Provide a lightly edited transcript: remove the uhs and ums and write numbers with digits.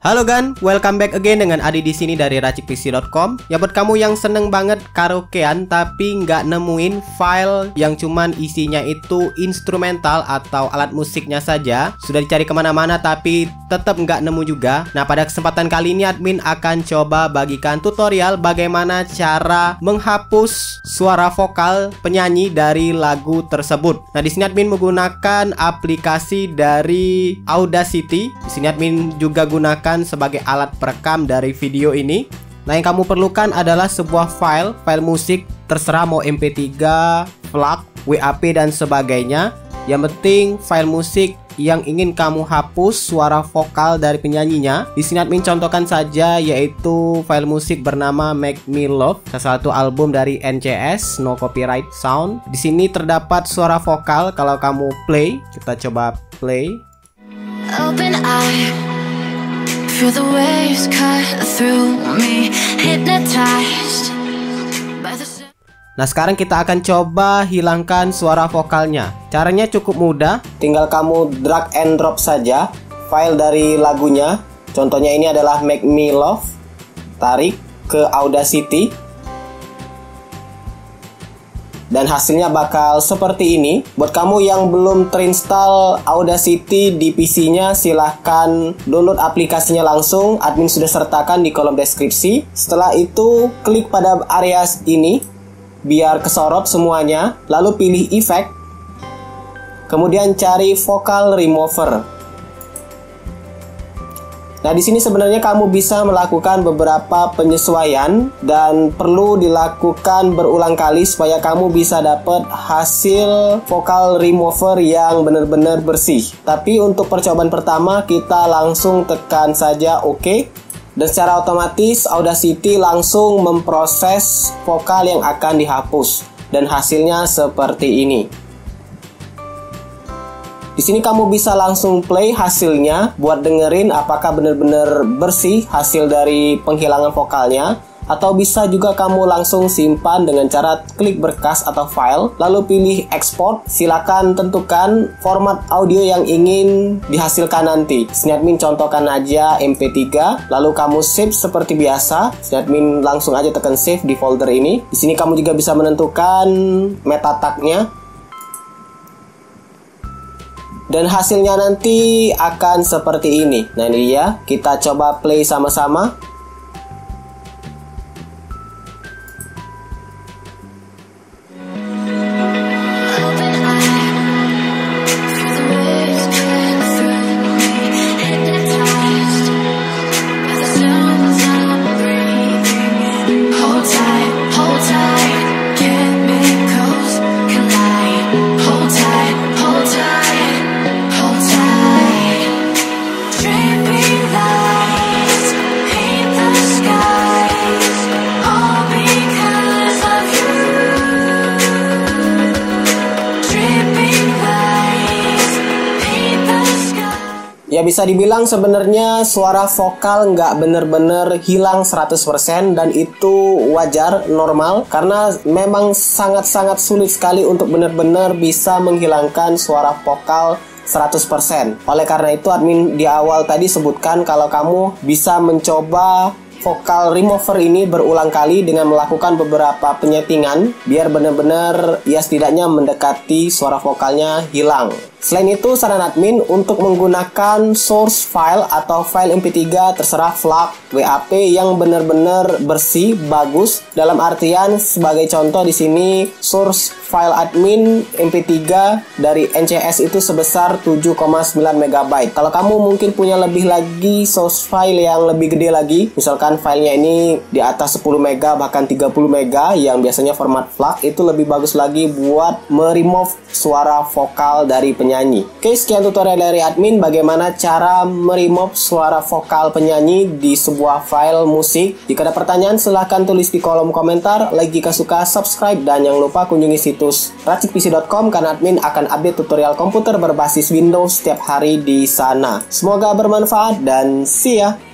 Halo Gan, welcome back again dengan Adi di sini dari racikpc.com. Ya buat kamu yang seneng banget karaokean tapi nggak nemuin file yang cuman isinya itu instrumental atau alat musiknya saja, sudah dicari kemana-mana tapi tetap nggak nemu juga. Nah, pada kesempatan kali ini admin akan coba bagikan tutorial bagaimana cara menghapus suara vokal penyanyi dari lagu tersebut. Nah, di sini admin menggunakan aplikasi dari Audacity. Di sini admin juga gunakan sebagai alat perekam dari video ini. Nah, yang kamu perlukan adalah sebuah file musik, terserah mau MP3, FLAC, WAP dan sebagainya. Yang penting file musik yang ingin kamu hapus suara vokal dari penyanyinya. Di sini admin contohkan saja, yaitu file musik bernama Make Me Love, salah satu album dari NCS, No Copyright Sound. Di sini terdapat suara vokal. Kalau kamu play, kita coba play. Open eye, feel the waves cut through me, hypnotized by the... Nah, sekarang kita akan coba hilangkan suara vokalnya. Caranya cukup mudah, tinggal kamu drag and drop saja file dari lagunya. Contohnya ini adalah Make Me Love. Tarik ke Audacity. Dan hasilnya bakal seperti ini. Buat kamu yang belum terinstall Audacity di PC-nya, silahkan download aplikasinya langsung. Admin sudah sertakan di kolom deskripsi. Setelah itu, klik pada area ini biar kesorot semuanya. Lalu pilih efek. Kemudian cari vocal remover. Nah, di sini sebenarnya kamu bisa melakukan beberapa penyesuaian dan perlu dilakukan berulang kali supaya kamu bisa dapat hasil vocal remover yang benar-benar bersih. Tapi untuk percobaan pertama kita langsung tekan saja OK. Dan secara otomatis Audacity langsung memproses vokal yang akan dihapus. Dan hasilnya seperti ini. Di sini kamu bisa langsung play hasilnya buat dengerin apakah benar-benar bersih hasil dari penghilangan vokalnya. Atau bisa juga kamu langsung simpan dengan cara klik berkas atau file, lalu pilih export. Silakan tentukan format audio yang ingin dihasilkan nanti. Sini admin contohkan aja MP3, lalu kamu save seperti biasa. Sini admin langsung aja tekan save di folder ini. Di sini kamu juga bisa menentukan meta tag-nya. Dan hasilnya nanti akan seperti ini. Nah, ini dia. Kita coba play sama-sama. Ya, bisa dibilang sebenarnya suara vokal nggak bener-bener hilang 100% dan itu wajar, normal, karena memang sangat-sangat sulit sekali untuk bener-bener bisa menghilangkan suara vokal 100%. Oleh karena itu admin di awal tadi sebutkan kalau kamu bisa mencoba vocal remover ini berulang kali dengan melakukan beberapa penyetingan biar benar-benar ya setidaknya mendekati suara vokalnya hilang. Selain itu, saran admin untuk menggunakan source file atau file MP3 terserah FLAC, WAP yang benar-benar bersih, bagus. Dalam artian sebagai contoh di sini source file admin MP3 dari NCS itu sebesar 7,9 MB. Kalau kamu mungkin punya lebih lagi source file yang lebih gede lagi, misalkan filenya ini di atas 10 MB bahkan 30 MB yang biasanya format FLAC, itu lebih bagus lagi buat meremove suara vokal dari penyanyi. Oke, sekian tutorial dari admin bagaimana cara meremove suara vokal penyanyi di sebuah file musik. Jika ada pertanyaan silahkan tulis di kolom komentar. Like jika suka, subscribe, dan jangan lupa kunjungi situs racikpc.com karena admin akan update tutorial komputer berbasis Windows setiap hari di sana. Semoga bermanfaat dan see ya.